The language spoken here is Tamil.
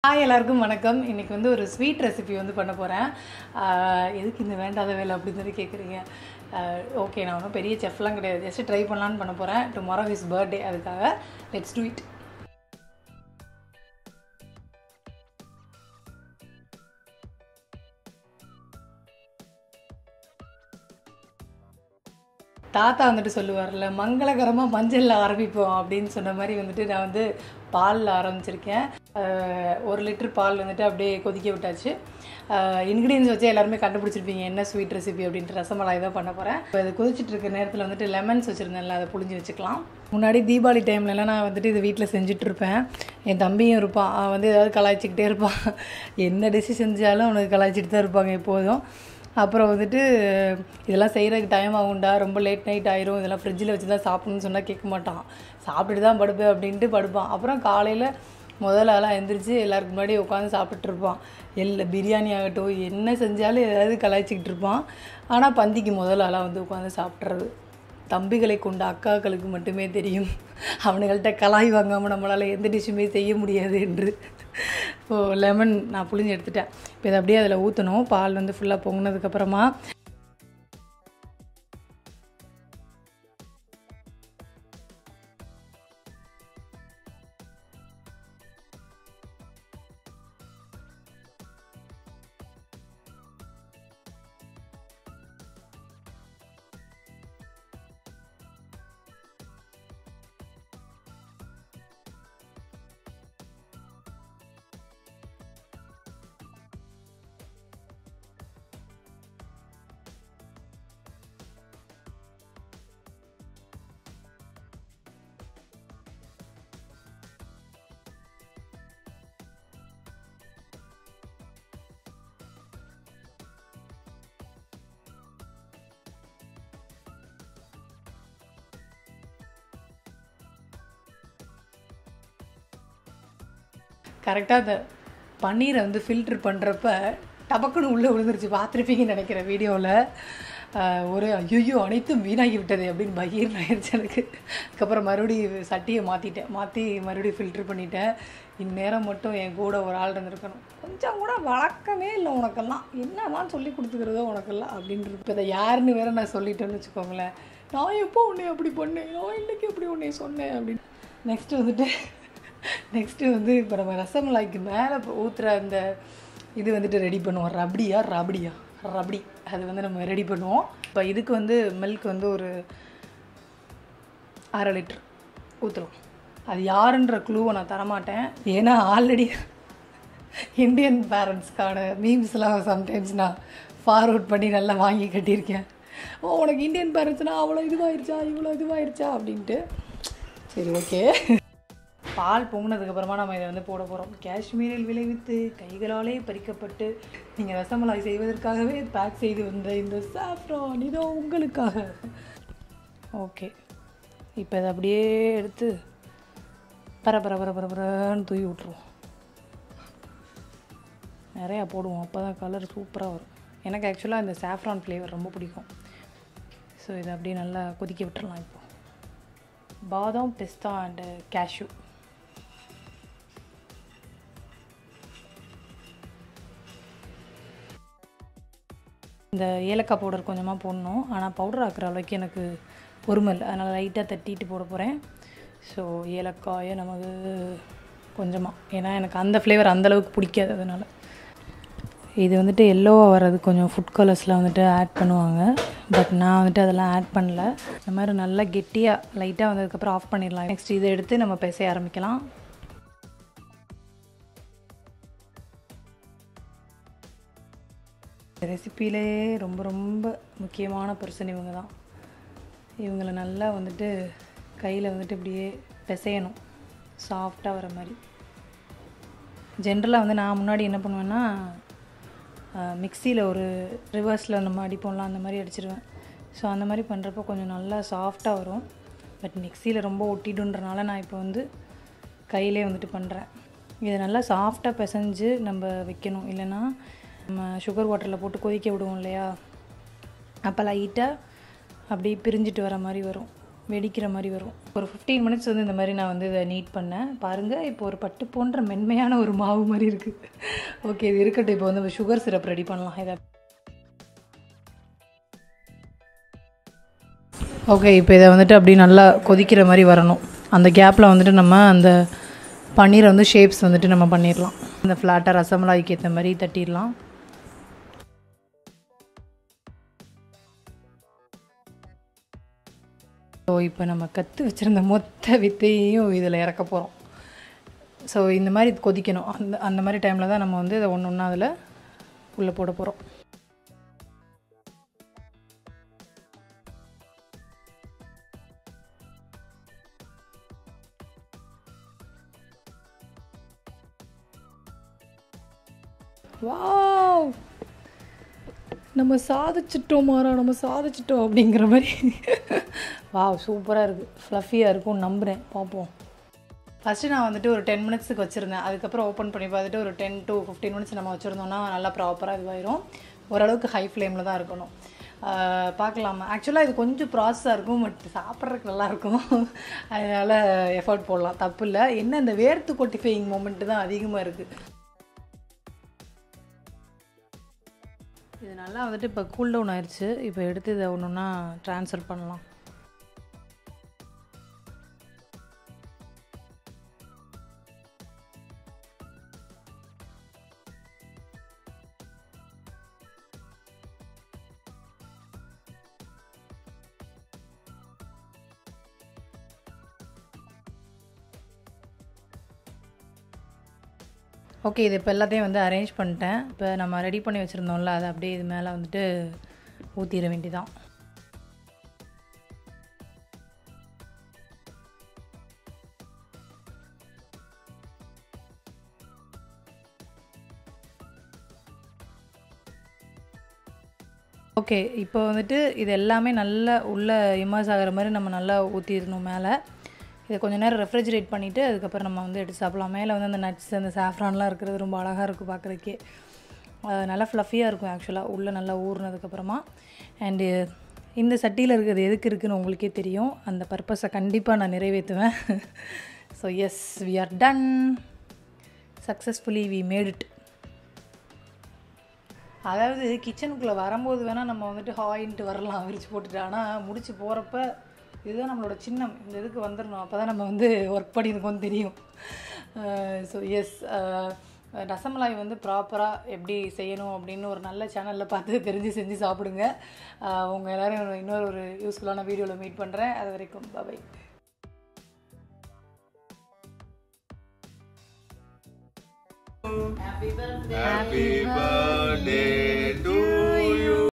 ஹாய் எல்லாருக்கும் வணக்கம். இன்றைக்கி வந்து ஒரு ஸ்வீட் ரெசிபி வந்து பண்ண போகிறேன். எதுக்கு இந்த வேண்டாத வேலை அப்படின்னு சொல்லி கேட்குறீங்க. ஓகே, நான் ஒன்றும் பெரிய செஃப்லாம் கிடையாது, ஜஸ்ட்டு ட்ரை பண்ணலான்னு பண்ண போகிறேன். டுமாரோ ஹிஸ் பர்த்டே, அதுக்காக லெட்ஸ் டூ இட். தாத்தா வந்துட்டு சொல்லுவார்ல, மங்களகரமாக மஞ்சளில் ஆரம்பிப்போம் அப்படின்னு சொன்ன மாதிரி வந்துட்டு நான் வந்து பாலில் ஆரம்பிச்சிருக்கேன். 1 லிட்டர் பால் வந்துட்டு அப்படியே கொதிக்க விட்டாச்சு. இன்க்ரீடியன்ஸ் வச்சு எல்லாருமே கண்டுபிடிச்சிருப்பீங்க என்ன ஸ்வீட் ரெசிபி அப்படின்ட்டு. ரசமலாய் தான் பண்ண போகிறேன். இப்போ இது கொதிச்சுட்டு இருக்க நேரத்தில் வந்துட்டு லெமன்ஸ் வச்சுருந்தேன்ல, அதை புழிஞ்சு வச்சுக்கலாம். முன்னாடி தீபாவளி டைம்லலாம் நான் வந்துட்டு இது வீட்டில் செஞ்சிட்ருப்பேன். என் தம்பியும் இருப்பான், அவன் வந்து ஏதாவது கலாய்ச்சிக்கிட்டே இருப்பான். என்ன டிஷ்ஷு செஞ்சாலும் அவனுக்கு கலாய்ச்சிட்டு தான் இருப்பாங்க எப்போதும். அப்புறம் வந்துட்டு இதெல்லாம் செய்கிறதுக்கு டைம் ஆகும்டா, ரொம்ப லேட் நைட் ஆயிரும், இதெல்லாம் ஃப்ரிட்ஜில் வச்சு தான் சாப்பிட்ணுன்னு சொன்னால் கேட்க மாட்டான். சாப்பிட்டுட்டு தான் படுப்பேன் அப்படின்ட்டு படுப்பான். அப்புறம் காலையில் முதல் ஆளாக எழுந்திரிச்சு எல்லாருக்கு முன்னாடி உட்காந்து சாப்பிட்டுருப்பான். பிரியாணி ஆகட்டும், என்ன செஞ்சாலும் ஏதாவது கலாய்ச்சிக்கிட்டு இருப்பான். ஆனால் பந்திக்கு முதல் ஆளாக வந்து உட்காந்து சாப்பிட்றது தம்பிகளை கொண்ட அக்காக்களுக்கு மட்டுமே தெரியும். அவனுங்கள்ட்ட கலாய் வாங்காமல் நம்மளால் எந்த டிஷ்ஷுமே செய்ய முடியாது என்று. லெமன் நான் புழிஞ்சு எடுத்துட்டேன். இப்போ இதை அப்படியே அதில் ஊற்றணும். பால் வந்து ஃபுல்லாக பொங்கினதுக்கப்புறமா கரெக்டாக அந்த பன்னீரை வந்து ஃபில்ட்ரு பண்ணுறப்ப டபக்குன்னு உள்ளே விழுந்துருச்சு. பார்த்துருப்பீங்கன்னு நினைக்கிறேன் வீடியோவில். ஒரு ஐயோ அனைத்தும் வீணாகி விட்டது அப்படின்னு பகீர்னு ஆயிடுச்சு எனக்கு. அதுக்கப்புறம் மறுபடியும் சட்டியை மாற்றி மறுபடியும் ஃபில்ட்ரு பண்ணிட்டேன். இந்நேரம் மட்டும் என் கூட ஒரு ஆள் இருந்திருக்கணும். கொஞ்சம் கூட வழக்கமே இல்லை உனக்கெல்லாம், என்னதான் சொல்லி கொடுத்துக்கிறதோ உனக்கெல்லாம் அப்படின்றது. இப்போ இதை யாருன்னு வேறு நான் சொல்லிட்டேன்னு வச்சுக்கோங்களேன். நான் எப்போ உன்னை அப்படி பண்ணேன், நான் இன்றைக்கி எப்படி உன்னை சொன்னேன் அப்படின்னு. நெக்ஸ்ட்டு வந்து இப்போ நம்ம ரசமலாய்க்கு மேலே ஊற்றுற அந்த இது வந்துட்டு ரெடி பண்ணுவோம். ரபடி அது வந்து நம்ம ரெடி பண்ணுவோம். இப்போ இதுக்கு வந்து மில்க் வந்து ஒரு 1/2 லிட்டர் ஊற்றுறோம். அது யாருன்ற க்ளூவை நான் தரமாட்டேன், ஏன்னா ஆல்ரெடி இந்தியன் பேரண்ட்ஸ்க்கான மீம்ஸ்லாம் சம்டைம்ஸ் நான் ஃபார்வர்ட் பண்ணி நல்லா வாங்கி கட்டியிருக்கேன். உனக்கு இந்தியன் பேரண்ட்ஸ்னால் அவ்வளோ இதுவாயிருச்சா அப்படின்ட்டு. சரி, ஓகே. பால் பொங்கினதுக்கப்புறமா நம்ம இதை வந்து போட போகிறோம். காஷ்மீரில் விளைவித்து கைகளாலே பறிக்கப்பட்டு நீங்கள் ரசமலாய் செய்வதற்காகவே பேக் செய்து வந்த இந்த சாஃப்ரான் இதோ உங்களுக்காக. ஓகே, இப்போ இதை அப்படியே எடுத்து பரபரன்னு தூவி விட்ருவோம். நிறையா போடுவோம், அப்போ தான் கலர் சூப்பராக வரும். எனக்கு ஆக்சுவலாக இந்த சாஃப்ரான் ஃப்ளேவர் ரொம்ப பிடிக்கும். ஸோ இதை அப்படியே நல்லா கொதிக்க விட்டுறலாம். இப்போ பாதாம், பிஸ்தா அண்டு கேஷ்யூ. இந்த ஏலக்காய் பவுடர் கொஞ்சமாக போடணும், ஆனால் பவுடர் ஆக்குற அளவுக்கு எனக்கு பொறுமை இல்லை, அதனால் லைட்டாக தட்டிட்டு போட போகிறேன். ஸோ ஏலக்காயை நமக்கு கொஞ்சமாக, ஏன்னா எனக்கு அந்த ஃப்ளேவர் அந்தளவுக்கு பிடிக்காது. அதனால் இது வந்துட்டு எல்லோவாக வர்றது கொஞ்சம் ஃபுட் கலர்ஸில் வந்துட்டு ஆட் பண்ணுவாங்க, பட் நான் வந்துட்டு அதெல்லாம் ஆட் பண்ணல. இந்த மாதிரி நல்லா கெட்டியாக லைட்டாக வந்ததுக்கப்புறம் ஆஃப் பண்ணிடலாம். நெக்ஸ்ட் இதை எடுத்து நம்ம பிசைய ஆரம்பிக்கலாம். ரெசிப்பியிலே ரொம்ப முக்கியமான பர்சன் இவங்க தான். இவங்களை நல்லா வந்துட்டு கையில் வந்துட்டு இப்படியே பிசையணும், சாஃப்டாக வர மாதிரி. ஜென்ரலாக வந்து நான் முன்னாடி என்ன பண்ணுவேன்னா, மிக்சியில் ஒரு ரிவர்ஸில் நம்ம அடிப்போம்லாம், அந்த மாதிரி அடிச்சிடுவேன். ஸோ அந்த மாதிரி பண்ணுறப்போ கொஞ்சம் நல்லா சாஃப்டாக வரும். பட் மிக்சியில் ரொம்ப ஒட்டிடுன்றனால நான் இப்போ வந்து கையிலே வந்துட்டு பண்ணுறேன். இதை நல்லா சாஃப்டாக பிசைஞ்சு நம்ம வைக்கணும், இல்லைன்னா நம்ம சுகர் வாட்டரில் போட்டு கொதிக்க விடுவோம் இல்லையா, அப்போ லைட்டாக அப்படி பிரிஞ்சிட்டு வர மாதிரி வரும். வெடிக்கிற மாதிரி வரும். ஒரு 15 மினிட்ஸ் வந்து இந்த மாதிரி நான் வந்து இதை நீட் பண்ணேன். பாருங்கள், இப்போ ஒரு பட்டு போன்ற மென்மையான ஒரு மாவு மாதிரி இருக்குது. ஓகே, இது இருக்கட்டும். இப்போ வந்து சுகர் சிரப் ரெடி பண்ணலாம். இதை ஓகே, இப்போ இதை வந்துட்டு அப்படி நல்லா கொதிக்கிற மாதிரி வரணும். அந்த கேப்பில் வந்துட்டு நம்ம அந்த பன்னீரை வந்து ஷேப்ஸ் வந்துட்டு நம்ம பண்ணிடலாம். இந்த ஃப்ளாட்டாக ரசமலாய்க்கு ஏற்ற மாதிரி தட்டிடலாம். ஸோ இப்போ நம்ம கற்று வச்சுருந்த மொத்த வித்தையையும் இதில் இறக்க போகிறோம். ஸோ இந்த மாதிரி கொதிக்கணும். அந்த மாதிரி டைமில் தான் நம்ம வந்து இதை ஒன்று ஒன்றா அதில் உள்ளே போட போகிறோம். வாவ், நம்ம சாதிச்சிட்டோம் மாறா, நம்ம சாதிச்சிட்டோம் அப்படிங்கிற மாதிரி. வாவ், சூப்பராக இருக்குது. ஃப்ளஃபியாக இருக்கும்னு நம்புகிறேன். பார்ப்போம். ஃபஸ்ட்டு நான் வந்துட்டு ஒரு 10 மினிட்ஸுக்கு வச்சுருந்தேன். அதுக்கப்புறம் ஓப்பன் பண்ணி பார்த்துட்டு ஒரு 10 to 15 மினிட்ஸ் நம்ம வச்சுருந்தோம்னா நல்லா ப்ராப்பராக இதுவாயிரும். ஓரளவுக்கு ஹை ஃப்ளேமில் தான் இருக்கணும். பார்க்கலாமா. ஆக்சுவலாக இது கொஞ்சம் ப்ராசஸாக இருக்கும், பட் சாப்பிட்றதுக்கு நல்லாயிருக்கும். அதனால் எஃபர்ட் போடலாம், தப்பு இல்லை. என்ன இந்த வேர்த்து கொட்டிஃபையிங் மூமெண்ட்டு தான் அதிகமாக இருக்குது. இது நல்லா வந்துட்டு இப்போ கூல் டவுன் ஆயிடுச்சு. இப்போ எடுத்து இதை ஒன்று ஒன்றா ட்ரான்ஸ்ஃபர் பண்ணலாம். ஓகே, இது இப்போ எல்லாத்தையும் வந்து அரேஞ்ச் பண்ணிட்டேன். இப்போ நம்ம ரெடி பண்ணி வச்சுருந்தோம்ல, அதை அப்படியே இது மேலே வந்துட்டு ஊற்றிட வேண்டியதான். ஓகே, இப்போ வந்துட்டு இது எல்லாமே நல்லா உள்ளே இமர்ஸ் ஆகிற மாதிரி நம்ம நல்லா ஊற்றிடணும் மேலே. இதை கொஞ்சம் நேரம் ரெஃப்ரிஜரேட் பண்ணிவிட்டு அதுக்கப்புறம் நம்ம வந்து எடுத்து சாப்பிடலாம். மேலே வந்து அந்த நட்ஸ், அந்த சாஃப்ரான்லாம் இருக்கிறது ரொம்ப அழகாக இருக்கும் பார்க்குறதுக்கே. நல்லா ஃப்ளஃபியாக இருக்கும் ஆக்சுவலாக, உள்ளே நல்லா ஊறினதுக்கப்புறமா. அண்டு இந்த சட்டியில் இருக்கிறது எதுக்கு இருக்குதுன்னு உங்களுக்கே தெரியும். அந்த பர்பஸை கண்டிப்பாக நான் நிறைவேற்றுவேன். So yes, we are done successfully, we made it. அதாவது கிச்சனுக்குள்ளே வரும்போது வேணால் நம்ம வந்துட்டு ஹாயின்ட்டு வரலாம், விரிச்சு போட்டுட்டு. ஆனால் முடிச்சு போகிறப்ப இதுதான் நம்மளோட சின்னம். இந்த இதுக்கு வந்துடணும், அப்போ தான் நம்ம வந்து ஒர்க் பண்ணியிருக்கோம்னு தெரியும். ஸோ எஸ், ரசமலாய் வந்து ப்ராப்பராக எப்படி செய்யணும் அப்படின்னு ஒரு நல்ல சேனலில் பார்த்து தெரிஞ்சு செஞ்சு சாப்பிடுங்க. உங்கள் எல்லோரும் இன்னொரு ஒரு யூஸ்ஃபுல்லான வீடியோவில் மீட் பண்ணுறேன். அது வரைக்கும் பை. Happy birthday